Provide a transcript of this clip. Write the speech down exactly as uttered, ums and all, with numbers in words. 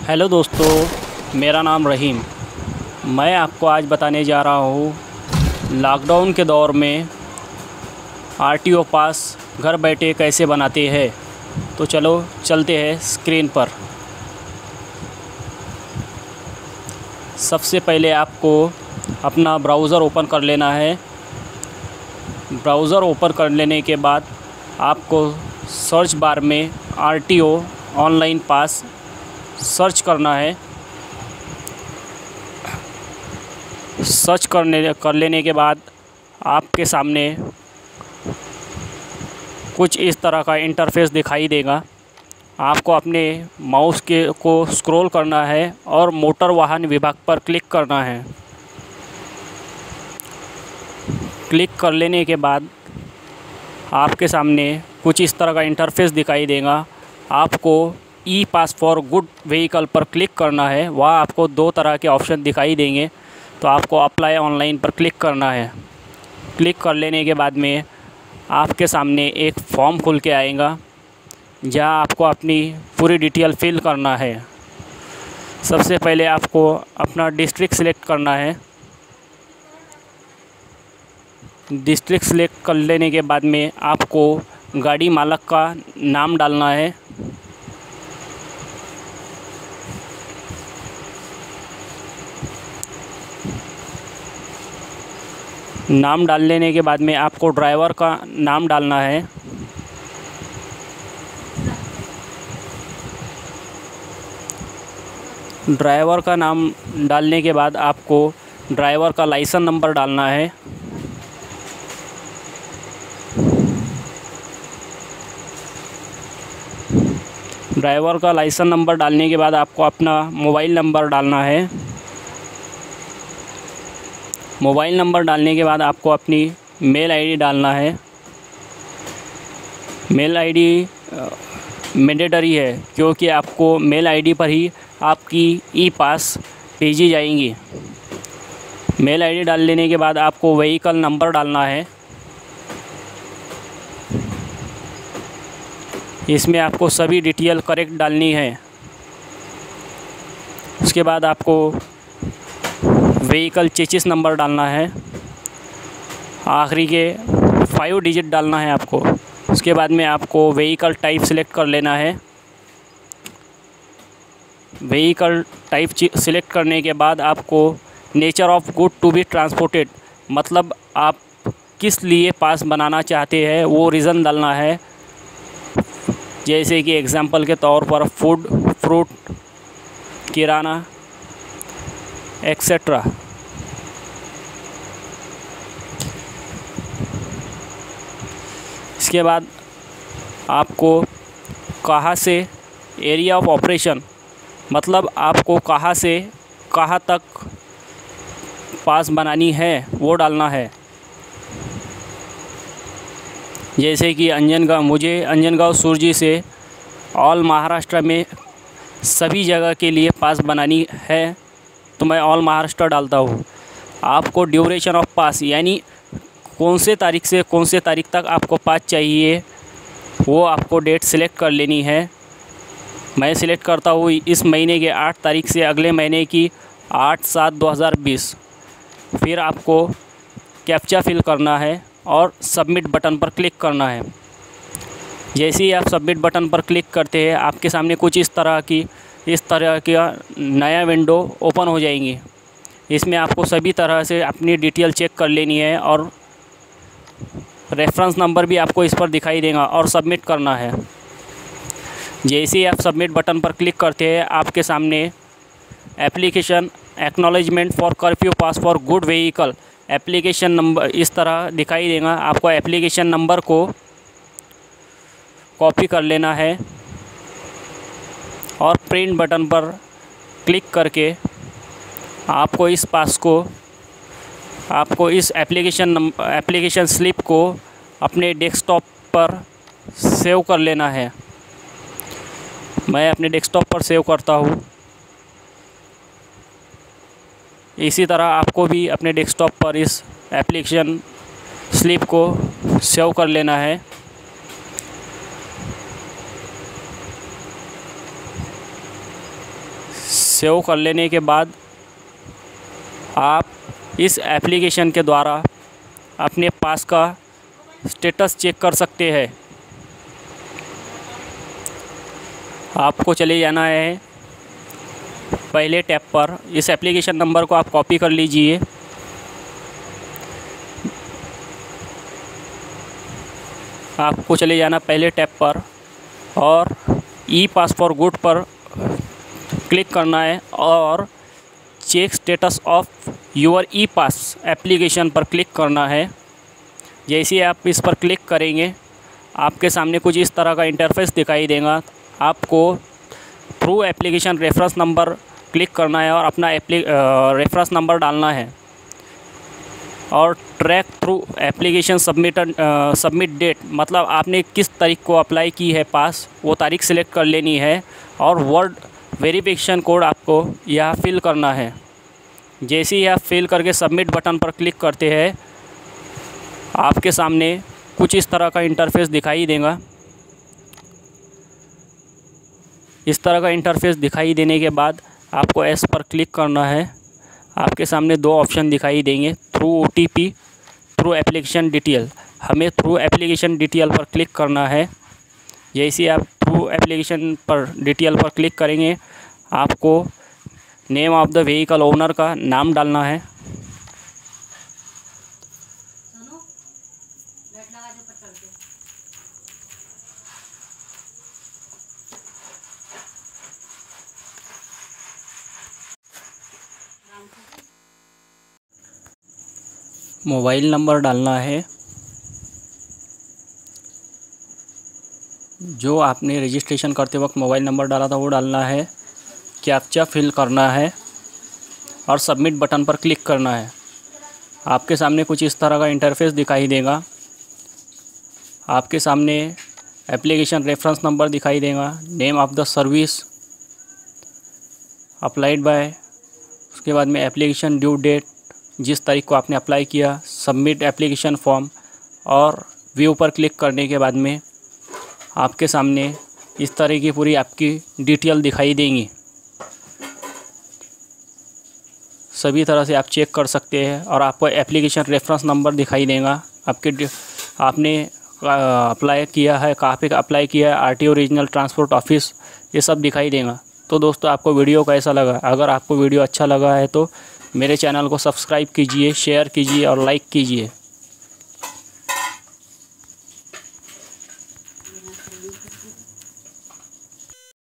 Hello दोस्तों, मेरा नाम रहीम। मैं आपको आज बताने जा रहा हूँ लॉकडाउन के दौर में आरटीओ पास घर बैठे कैसे बनाते हैं। तो चलो चलते हैं स्क्रीन पर। सबसे पहले आपको अपना ब्राउज़र ओपन कर लेना है। ब्राउज़र ओपन कर लेने के बाद आपको सर्च बार में आरटीओ ऑनलाइन पास सर्च करना है। सर्च करने कर लेने के बाद आपके सामने कुछ इस तरह का इंटरफेस दिखाई देगा। आपको अपने माउस के को स्क्रॉल करना है और मोटर वाहन विभाग पर क्लिक करना है। क्लिक कर लेने के बाद आपके सामने कुछ इस तरह का इंटरफेस दिखाई देगा। आपको e pass for good vehicle पर क्लिक करना है। वह आपको दो तरह के ऑप्शन दिखाई देंगे, तो आपको अप्लाई ऑनलाइन पर क्लिक करना है। क्लिक कर लेने के बाद में आपके सामने एक फॉर्म खुल के आएगा, जहां आपको अपनी पूरी डिटेल फिल करना है। सबसे पहले आपको अपना डिस्ट्रिक्ट सिलेक्ट करना है। डिस्ट्रिक्ट सिलेक्ट कर लेने के बाद में आपको गाड़ी मालक का नाम डालना है। नाम डाल लेने के बाद में आपको ड्राइवर का नाम डालना है। ड्राइवर का नाम डालने के बाद आपको ड्राइवर का लाइसेंस नंबर डालना है। ड्राइवर का लाइसेंस नंबर डालने के बाद आपको अपना मोबाइल नंबर डालना है। मोबाइल नंबर डालने के बाद आपको अपनी मेल आईडी डालना है। मेल आईडी मैंडेटरी है, क्योंकि आपको मेल आईडी पर ही आपकी ई पास भेजी जाएंगी। मेल आईडी डाल लेने के बाद आपको व्हीकल नंबर डालना है। इसमें आपको सभी डिटेल करेक्ट डालनी है। उसके बाद आपको व्हीकल चेसिस नंबर डालना है। आखिरी के फाइव डिजिट डालना है आपको। उसके बाद में आपको व्हीकल टाइप सिलेक्ट कर लेना है। व्हीकल टाइप सिलेक्ट करने के बाद आपको nature of good to be transported, मतलब आप किस लिए पास बनाना चाहते हैं वो रीज़न डालना है। जैसे कि एग्जांपल के तौर पर फूड, फ्रूट, किराना एक्सेट्रा। इसके बाद आपको कहाँ से एरिया ऑफ ऑपरेशन, मतलब आपको कहाँ से कहाँ तक पास बनानी है वो डालना है। जैसे कि अंजनगांव, मुझे अंजनगांव सुरजी से ऑल महाराष्ट्र में सभी जगह के लिए पास बनानी है, तो मैं ऑल महाराष्ट्र डालता हूँ। आपको ड्यूरेशन ऑफ पास, यानी कौन से तारीख से कौन से तारीख तक आपको पास चाहिए, वो आपको डेट सिलेक्ट कर लेनी है। मैं सिलेक्ट करता हूँ इस महीने के आठ तारीख से अगले महीने की आठ सात दो हज़ार बीस। फिर आपको कैप्चा फिल करना है और सबमिट बटन पर क्लिक करना है। जैसे ही आप सबमिट बटन पर क्लिक करते हैं, आपके सामने कुछ इस तरह की इस तरह का नया विंडो ओपन हो जाएंगी। इसमें आपको सभी तरह से अपनी डिटेल चेक कर लेनी है और रेफरेंस नंबर भी आपको इस पर दिखाई देगा और सबमिट करना है। जैसे ही आप सबमिट बटन पर क्लिक करते हैं, आपके सामने application acknowledgement for curfew pass for good vehicle application number इस तरह दिखाई देगा। आपको एप्लीकेशन नंबर को कॉपी कर लेना है और प्रिंट बटन पर क्लिक करके आपको इस पास को आपको इस एप्लीकेशन नंबर एप्लीकेशन स्लिप को अपने डेस्कटॉप पर सेव कर लेना है। मैं अपने डेस्कटॉप पर सेव करता हूँ। इसी तरह आपको भी अपने डेस्कटॉप पर इस एप्लीकेशन स्लिप को सेव कर लेना है। सेव कर लेने के बाद आप इस एप्लीकेशन के द्वारा अपने पास का स्टेटस चेक कर सकते हैं। आपको चले जाना है पहले टैब पर। इस एप्लीकेशन नंबर को आप कॉपी कर लीजिए। आपको चले जाना पहले टैब पर और ई पास फॉर गुड पर क्लिक करना है और check status of your e pass application पर क्लिक करना है। जैसे ही आप इस पर क्लिक करेंगे आपके सामने कुछ इस तरह का इंटरफेस दिखाई देगा। आपको through application reference number click करना है और अपना एप्ली रेफरेंस नंबर डालना है और track through application submitted submit date, मतलब आपने किस तारीख को अप्लाई की है पास, वो तारीख सिलेक्ट कर लेनी है और वर्ड वेरिफिकेशन कोड आपको यहाँ फिल करना है। जैसे ही आप फिल करके सबमिट बटन पर क्लिक करते हैं आपके सामने कुछ इस तरह का इंटरफेस दिखाई देगा। इस तरह का इंटरफेस दिखाई देने के बाद आपको एस पर क्लिक करना है। आपके सामने दो ऑप्शन दिखाई देंगे, through O T P, through application detail. हमें थ्रू एप्लीकेशन डिटेल पर क्लिक करना है। जैसे आप थ्रू एप्लीकेशन पर डिटेल पर क्लिक करेंगे आपको name of the vehicle owner का नाम डालना है। मोबाइल नंबर डालना है जो आपने रजिस्ट्रेशन करते वक्त मोबाइल नंबर डाला था वो डालना है। कैप्चा फिल करना है और सबमिट बटन पर क्लिक करना है। आपके सामने कुछ इस तरह का इंटरफेस दिखाई देगा। आपके सामने एप्लीकेशन रेफरेंस नंबर दिखाई देगा, name of the service applied by, उसके बाद में एप्लीकेशन ड्यू डेट, जिस तारीख को आपने अप्लाई किया, सबमिट एप्लीकेशन फॉर्म और व्यू पर क्लिक करने के बाद में आपके सामने इस तरह की पूरी आपकी डिटेल दिखाई देंगी। सभी तरह से आप चेक कर सकते हैं और आपको एप्लीकेशन रेफरेंस नंबर दिखाई देगा। आपके आपने अप्लाई किया है, कहाँ पे अप्लाई किया है, आरटीओ रीजनल ट्रांसपोर्ट ऑफिस, ये सब दिखाई देगा। तो दोस्तों आपको वीडियो कैसा लगा? अगर आपको वीडियो अच्छा लगा है तो मेरे चैनल को सब्सक्राइब कीजिए, शेयर कीजिए और लाइक कीजिए।